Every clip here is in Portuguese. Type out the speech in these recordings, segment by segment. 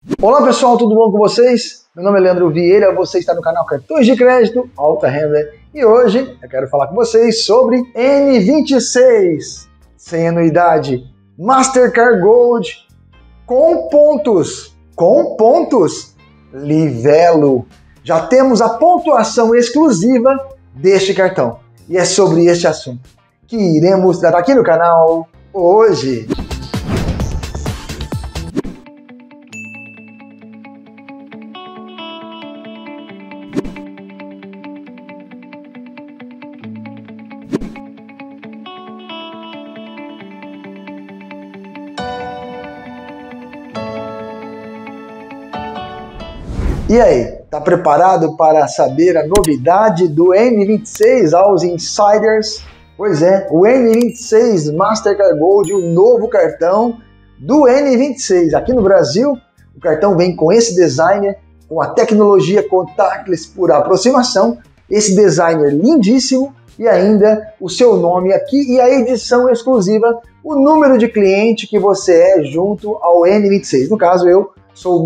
Olá pessoal, tudo bom com vocês? Meu nome é Leandro Vieira, você está no canal Cartões de Crédito Alta Renda e hoje eu quero falar com vocês sobre N26, sem anuidade, Mastercard Gold, com pontos, Livelo. Já temos a pontuação exclusiva deste cartão e é sobre este assunto que iremos tratar aqui no canal hoje. E aí, tá preparado para saber a novidade do N26 aos insiders? Pois é, o N26 Mastercard Gold, o novo cartão do N26. Aqui no Brasil, o cartão vem com esse designer, com a tecnologia contactless por aproximação, esse designer lindíssimo e ainda o seu nome aqui e a edição exclusiva, o número de cliente que você é junto ao N26. No caso, eu sou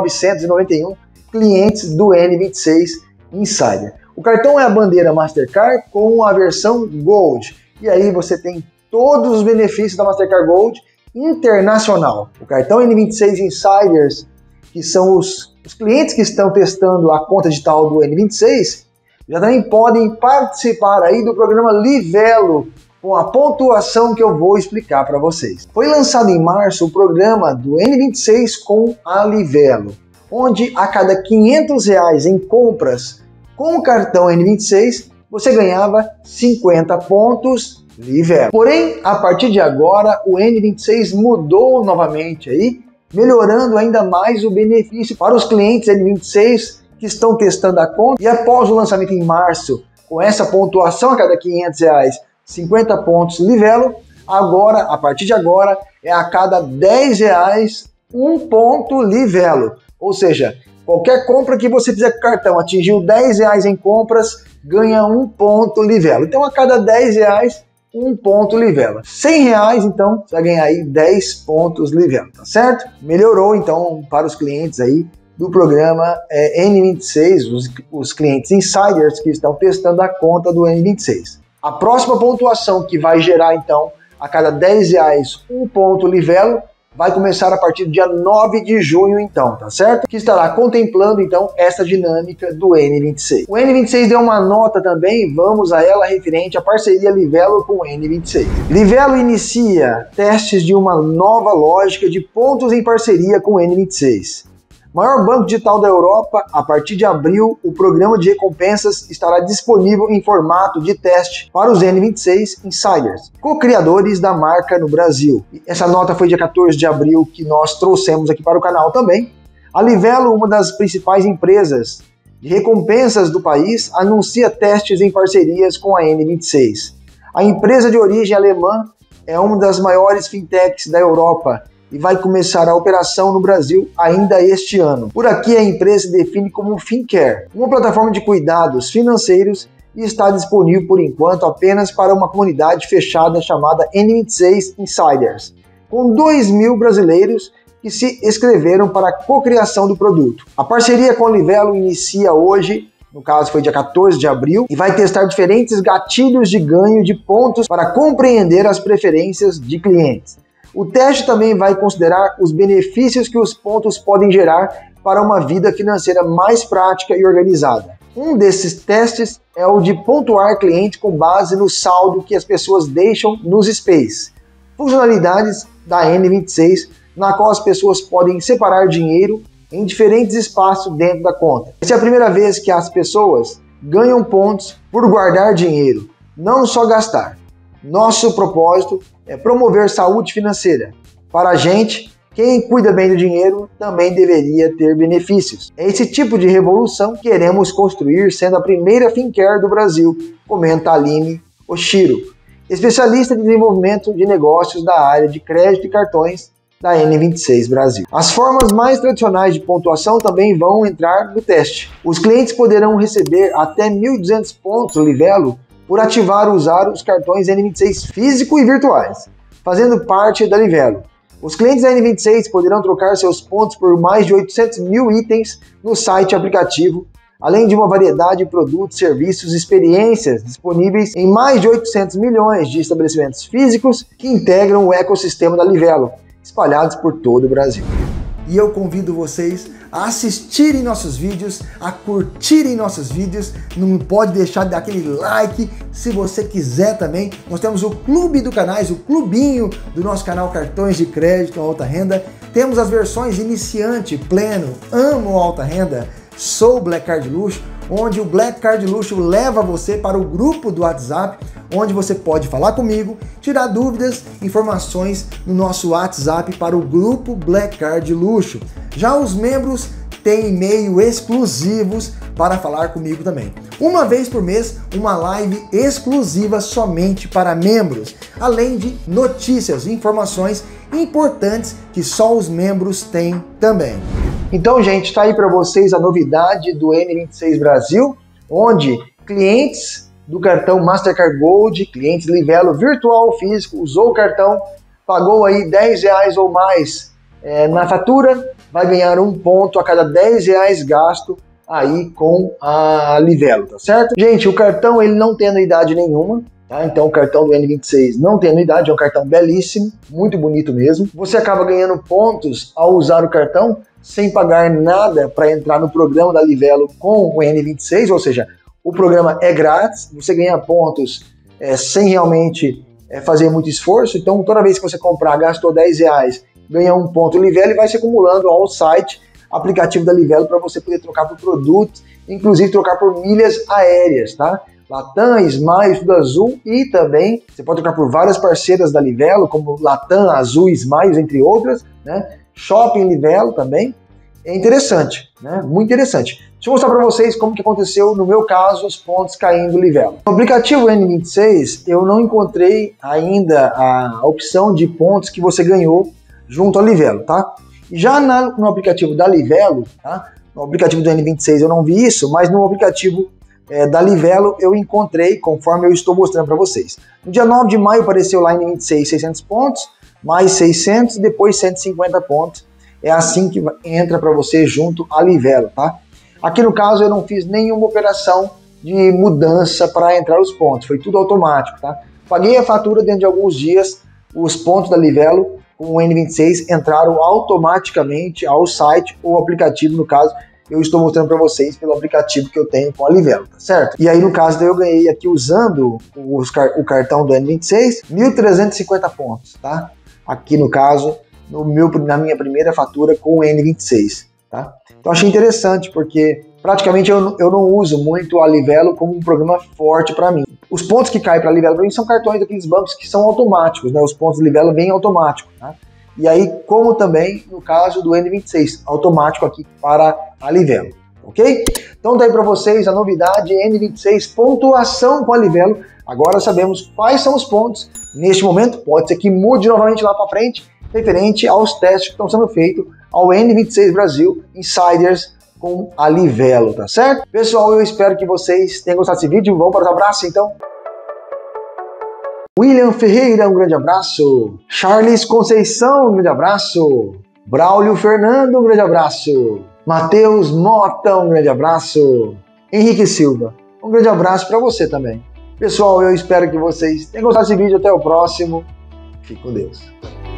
1991 clientes do N26 Insider. O cartão é a bandeira Mastercard com a versão Gold. E aí você tem todos os benefícios da Mastercard Gold internacional. O cartão N26 Insiders, que são os clientes que estão testando a conta digital do N26, já também podem participar aí do programa Livelo, com a pontuação que eu vou explicar para vocês. Foi lançado em março o programa do N26 com a Livelo, onde a cada R$500 em compras com o cartão N26, você ganhava 50 pontos Livelo. Porém, a partir de agora, o N26 mudou novamente aí, melhorando ainda mais o benefício para os clientes N26 que estão testando a conta. E após o lançamento em março, com essa pontuação a cada R$500, 50 pontos Livelo, agora, a partir de agora, é a cada R$10, 1 ponto Livelo. Ou seja, qualquer compra que você fizer com o cartão, atingiu R$10 em compras, ganha 1 ponto Livelo. Então, a cada R$10, 1 ponto Livelo. R$100, então, você vai ganhar aí 10 pontos Livelo, tá certo? Melhorou, então, para os clientes aí do programa N26, os clientes insiders que estão testando a conta do N26. A próxima pontuação que vai gerar, então, a cada R$10, 1 ponto Livelo, vai começar a partir do dia 9 de junho, então, tá certo? Que estará contemplando, então, essa dinâmica do N26. O N26 deu uma nota também, vamos a ela, referente à parceria Livelo com o N26. Livelo inicia testes de uma nova lógica de pontos em parceria com o N26. Maior banco digital da Europa, a partir de abril, o programa de recompensas estará disponível em formato de teste para os N26 Insiders, co-criadores da marca no Brasil. Essa nota foi dia 14 de abril que nós trouxemos aqui para o canal também. A Livelo, uma das principais empresas de recompensas do país, anuncia testes em parcerias com a N26. A empresa de origem alemã é uma das maiores fintechs da Europa e vai começar a operação no Brasil ainda este ano. Por aqui a empresa se define como Fincare, uma plataforma de cuidados financeiros, e está disponível por enquanto apenas para uma comunidade fechada chamada N26 Insiders, com 2.000 brasileiros que se inscreveram para a cocriação do produto. A parceria com o Livelo inicia hoje, no caso foi dia 14 de abril, e vai testar diferentes gatilhos de ganho de pontos para compreender as preferências de clientes. O teste também vai considerar os benefícios que os pontos podem gerar para uma vida financeira mais prática e organizada. Um desses testes é o de pontuar cliente com base no saldo que as pessoas deixam nos SPAYs, funcionalidades da N26, na qual as pessoas podem separar dinheiro em diferentes espaços dentro da conta. Essa é a primeira vez que as pessoas ganham pontos por guardar dinheiro, não só gastar. Nosso propósito é promover saúde financeira. Para a gente, quem cuida bem do dinheiro também deveria ter benefícios. É esse tipo de revolução que queremos construir, sendo a primeira Fincare do Brasil, comenta Aline Oshiro, especialista de desenvolvimento de negócios da área de crédito e cartões da N26 Brasil. As formas mais tradicionais de pontuação também vão entrar no teste. Os clientes poderão receber até 1.200 pontos Livelo por ativar ou usar os cartões N26 físico e virtuais, fazendo parte da Livelo. Os clientes da N26 poderão trocar seus pontos por mais de 800 mil itens no site e aplicativo, além de uma variedade de produtos, serviços e experiências disponíveis em mais de 800 milhões de estabelecimentos físicos que integram o ecossistema da Livelo, espalhados por todo o Brasil. E eu convido vocês a assistirem nossos vídeos, a curtirem nossos vídeos, não pode deixar de dar aquele like, se você quiser também. Nós temos o clube do canais, o clubinho do nosso canal Cartões de Crédito Alta Renda. Temos as versões iniciante, pleno, amo alta renda, sou Black Card Luxo, onde o Black Card Luxo leva você para o grupo do WhatsApp, onde você pode falar comigo, tirar dúvidas, informações no nosso WhatsApp para o grupo Black Card Luxo. Já os membros têm e-mail exclusivos para falar comigo também. Uma vez por mês, uma live exclusiva somente para membros, além de notícias e informações importantes que só os membros têm também. Então, gente, está aí para vocês a novidade do N26 Brasil, onde clientes do cartão Mastercard Gold, clientes Livelo virtual ou físico, usou o cartão, pagou aí R$10 ou mais na fatura, vai ganhar 1 ponto a cada R$10 gasto aí com a Livelo, tá certo? Gente, o cartão ele não tem anuidade nenhuma, tá? Então o cartão do N26 não tem anuidade, é um cartão belíssimo, muito bonito mesmo. Você acaba ganhando pontos ao usar o cartão sem pagar nada para entrar no programa da Livelo com o N26, ou seja, o programa é grátis, você ganha pontos sem realmente fazer muito esforço. Então toda vez que você comprar, gastou R$10, ganha 1 ponto Livelo e vai se acumulando ao site, aplicativo da Livelo, para você poder trocar por produtos, inclusive trocar por milhas aéreas, tá? Latam, Smiles, Tudo Azul, e também você pode trocar por várias parceiras da Livelo, como Latam, Azul, Smiles, entre outras, né? Shopping Livelo também. É interessante, né? Muito interessante. Deixa eu mostrar para vocês como que aconteceu, no meu caso, os pontos caindo Livelo. No aplicativo N26, eu não encontrei ainda a opção de pontos que você ganhou junto ao Livelo, tá? Já no aplicativo da Livelo, tá? No aplicativo do N26 eu não vi isso, mas no aplicativo da Livelo eu encontrei, conforme eu estou mostrando para vocês. No dia 9 de maio apareceu lá N26 600 pontos, mais 600 e depois 150 pontos. É assim que entra para você junto à Livelo, tá? Aqui no caso eu não fiz nenhuma operação de mudança para entrar os pontos, foi tudo automático, tá? Paguei a fatura dentro de alguns dias, os pontos da Livelo com o N26 entraram automaticamente ao site ou aplicativo, no caso, eu estou mostrando para vocês pelo aplicativo que eu tenho com a Livelo, tá certo? E aí no caso eu ganhei aqui usando o cartão do N26, 1.350 pontos, tá? Aqui no caso, na minha primeira fatura com o N26, tá? Então achei interessante, porque praticamente eu não uso muito a Livelo como um programa forte para mim. Os pontos que caem para a Livelo para mim são cartões daqueles bancos que são automáticos, né? Os pontos de Livelo vêm automáticos, tá? E aí, como também no caso do N26, automático aqui para a Livelo, ok? Então tá aí para vocês a novidade N26, pontuação com a Livelo. Agora sabemos quais são os pontos. Neste momento, pode ser que mude novamente lá para frente, referente aos testes que estão sendo feitos ao N26 Brasil Insiders com a Livelo, tá certo? Pessoal, eu espero que vocês tenham gostado desse vídeo. Vamos para os abraços, então. William Ferreira, um grande abraço. Charles Conceição, um grande abraço. Braulio Fernando, um grande abraço. Matheus Mota, um grande abraço. Henrique Silva, um grande abraço para você também. Pessoal, eu espero que vocês tenham gostado desse vídeo. Até o próximo. Fique com Deus.